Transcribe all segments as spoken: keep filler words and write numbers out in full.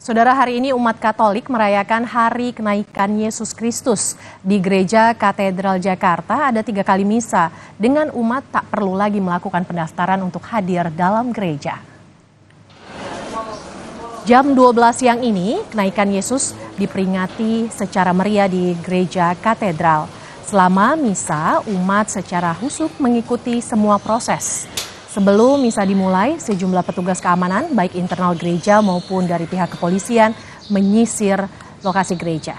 Saudara, hari ini umat Katolik merayakan Hari Kenaikan Yesus Kristus. Di Gereja Katedral Jakarta ada tiga kali misa, dengan umat tak perlu lagi melakukan pendaftaran untuk hadir dalam gereja. Jam dua belas siang ini, kenaikan Yesus diperingati secara meriah di Gereja Katedral. Selama misa, umat secara husuk mengikuti semua proses. Sebelum misa dimulai, sejumlah petugas keamanan, baik internal gereja maupun dari pihak kepolisian, menyisir lokasi gereja.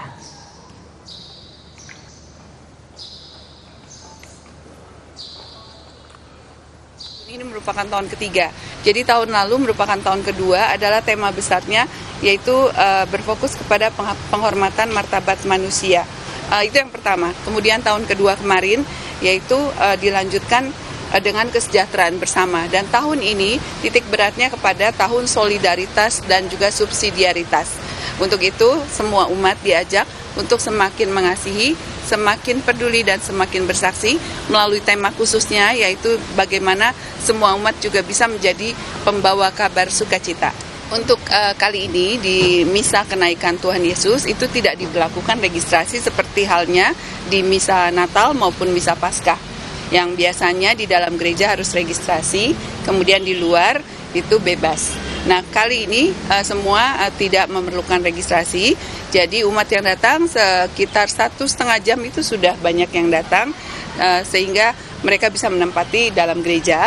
Ini merupakan tahun ketiga. Jadi tahun lalu merupakan tahun kedua, adalah tema besarnya yaitu uh, berfokus kepada penghormatan martabat manusia. Uh, itu yang pertama. Kemudian tahun kedua kemarin yaitu uh, dilanjutkan dengan kesejahteraan bersama, dan tahun ini titik beratnya kepada tahun solidaritas dan juga subsidiaritas. Untuk itu semua umat diajak untuk semakin mengasihi, semakin peduli dan semakin bersaksi melalui tema khususnya, yaitu bagaimana semua umat juga bisa menjadi pembawa kabar sukacita. Untuk uh, kali ini di misa kenaikan Tuhan Yesus itu tidak diberlakukan registrasi seperti halnya di misa Natal maupun misa Paskah, yang biasanya di dalam gereja harus registrasi, kemudian di luar itu bebas. Nah, kali ini uh, semua uh, tidak memerlukan registrasi, jadi umat yang datang sekitar satu setengah jam itu sudah banyak yang datang, uh, sehingga mereka bisa menempati dalam gereja.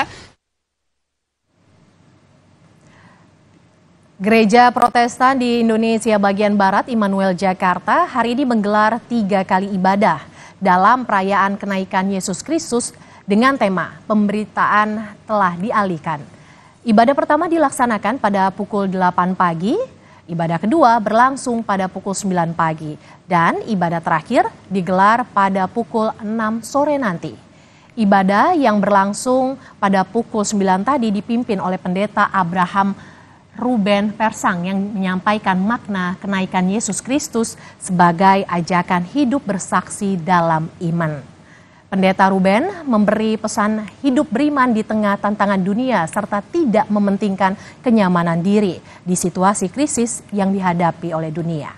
Gereja Protestan di Indonesia bagian Barat, Immanuel Jakarta, hari ini menggelar tiga kali ibadah dalam perayaan kenaikan Yesus Kristus dengan tema pemberitaan telah dialihkan. Ibadah pertama dilaksanakan pada pukul delapan pagi, ibadah kedua berlangsung pada pukul sembilan pagi, dan ibadah terakhir digelar pada pukul enam sore nanti. Ibadah yang berlangsung pada pukul sembilan tadi dipimpin oleh Pendeta Abraham Ruben Persang yang menyampaikan makna kenaikan Yesus Kristus sebagai ajakan hidup bersaksi dalam iman. Pendeta Ruben memberi pesan hidup beriman di tengah tantangan dunia serta tidak mementingkan kenyamanan diri di situasi krisis yang dihadapi oleh dunia.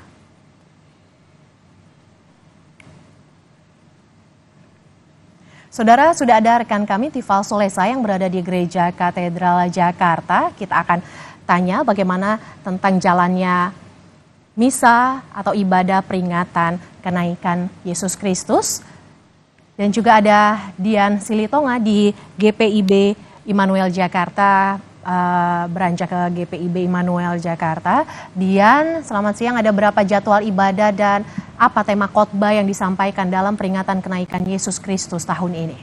Saudara, sudah ada rekan kami Tifal Solesa yang berada di Gereja Katedral Jakarta. Kita akan tanya bagaimana tentang jalannya misa atau ibadah peringatan kenaikan Yesus Kristus. Dan juga ada Dian Silitonga di G P I B Immanuel Jakarta, uh, beranjak ke G P I B Immanuel Jakarta. Dian, selamat siang. Ada berapa jadwal ibadah dan apa tema khotbah yang disampaikan dalam peringatan kenaikan Yesus Kristus tahun ini?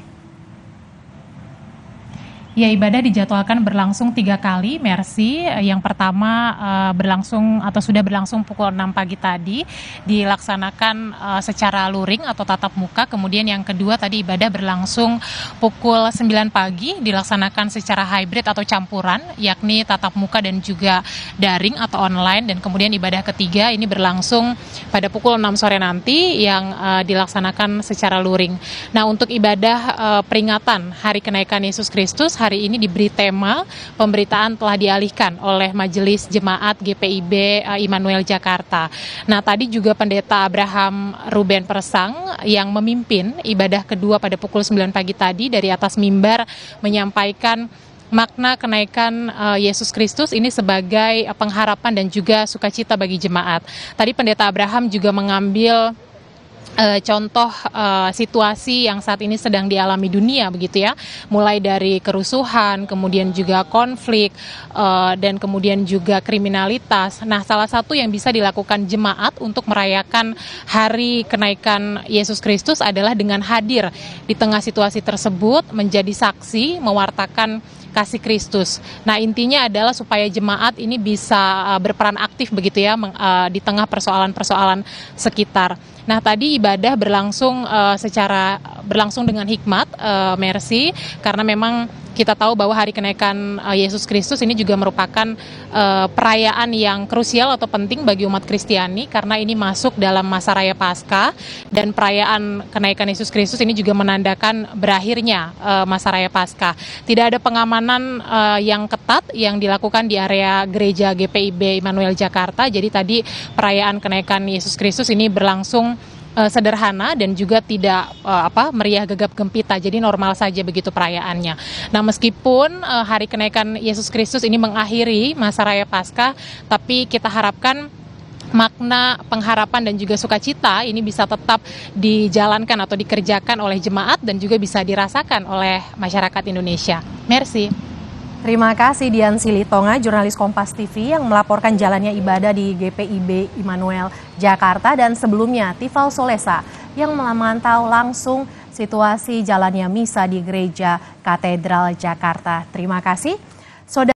Ya, ibadah dijadwalkan berlangsung tiga kali, Mercy. Yang pertama uh, berlangsung atau sudah berlangsung pukul enam pagi tadi, dilaksanakan uh, secara luring atau tatap muka. Kemudian yang kedua tadi ibadah berlangsung pukul sembilan pagi, dilaksanakan secara hybrid atau campuran, yakni tatap muka dan juga daring atau online. Dan kemudian ibadah ketiga ini berlangsung pada pukul enam sore nanti yang uh, dilaksanakan secara luring. Nah, untuk ibadah uh, peringatan Hari Kenaikan Yesus Kristus, hari ini diberi tema pemberitaan telah dialihkan oleh Majelis Jemaat G P I B Immanuel Jakarta. Nah, tadi juga Pendeta Abraham Ruben Persang yang memimpin ibadah kedua pada pukul sembilan pagi tadi dari atas mimbar menyampaikan makna kenaikan uh, Yesus Kristus ini sebagai pengharapan dan juga sukacita bagi jemaat. Tadi Pendeta Abraham juga mengambil Uh, contoh uh, situasi yang saat ini sedang dialami dunia begitu ya, mulai dari kerusuhan, kemudian juga konflik, uh, dan kemudian juga kriminalitas. Nah, salah satu yang bisa dilakukan jemaat untuk merayakan Hari Kenaikan Yesus Kristus adalah dengan hadir di tengah situasi tersebut, menjadi saksi, mewartakan kasih Kristus. Nah, intinya adalah supaya jemaat ini bisa uh, berperan aktif begitu ya meng, uh, di tengah persoalan-persoalan sekitar. Nah, tadi ibadah berlangsung uh, secara berlangsung dengan hikmat, uh, Mercy, karena memang kita tahu bahwa hari kenaikan uh, Yesus Kristus ini juga merupakan uh, perayaan yang krusial atau penting bagi umat Kristiani karena ini masuk dalam masa raya Paskah, dan perayaan kenaikan Yesus Kristus ini juga menandakan berakhirnya uh, masa raya Paskah. Tidak ada pengamanan uh, yang ketat yang dilakukan di area gereja G P I B Immanuel Jakarta. Jadi tadi perayaan kenaikan Yesus Kristus ini berlangsung Uh, sederhana dan juga tidak uh, apa meriah gegap gempita, jadi normal saja begitu perayaannya. Nah, meskipun uh, hari kenaikan Yesus Kristus ini mengakhiri masa raya Paskah, tapi kita harapkan makna pengharapan dan juga sukacita ini bisa tetap dijalankan atau dikerjakan oleh jemaat dan juga bisa dirasakan oleh masyarakat Indonesia. Merci. Terima kasih Dian Silitonga, jurnalis Kompas T V yang melaporkan jalannya ibadah di G P I B Immanuel Jakarta, dan sebelumnya Tifal Solesa yang memantau langsung situasi jalannya misa di Gereja Katedral Jakarta. Terima kasih. Saudara